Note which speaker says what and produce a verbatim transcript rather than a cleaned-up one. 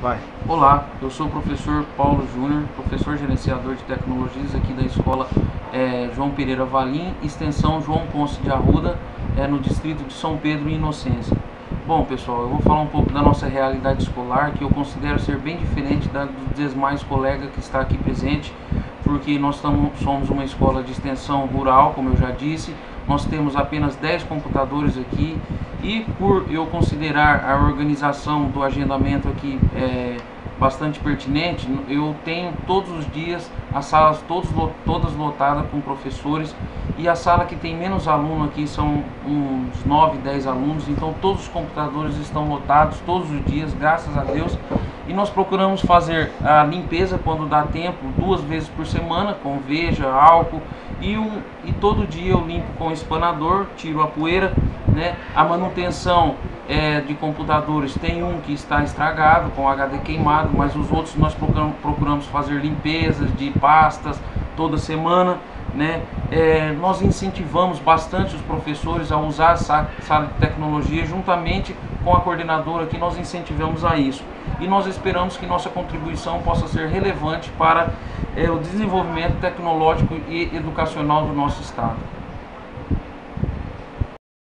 Speaker 1: Vai.
Speaker 2: Olá, eu sou o professor Paulo Júnior, professor gerenciador de tecnologias aqui da escola é, João Pereira Valim, extensão João Ponce de Arruda, é, no distrito de São Pedro e Inocência. Bom pessoal, eu vou falar um pouco da nossa realidade escolar, que eu considero ser bem diferente da dos demais colegas que está aqui presente, porque nós tamo, somos uma escola de extensão rural, como eu já disse, nós temos apenas dez computadores aqui, e por eu considerar a organização do agendamento aqui é, bastante pertinente, eu tenho todos os dias as salas todos, todas lotadas com professores, e a sala que tem menos aluno aqui são uns nove, dez alunos, então todos os computadores estão lotados todos os dias, graças a Deus. E nós procuramos fazer a limpeza quando dá tempo, duas vezes por semana, com veja, álcool, e, um, e todo dia eu limpo com espanador, tiro a poeira, né? A manutenção é, de computadores, tem um que está estragado, com H D queimado, mas os outros nós procuramos, procuramos fazer limpezas de pastas toda semana, né? É, nós incentivamos bastante os professores a usar a sala de tecnologia, juntamente com a coordenadora aqui, nós incentivamos a isso. E nós esperamos que nossa contribuição possa ser relevante para é, o desenvolvimento tecnológico e educacional do nosso estado.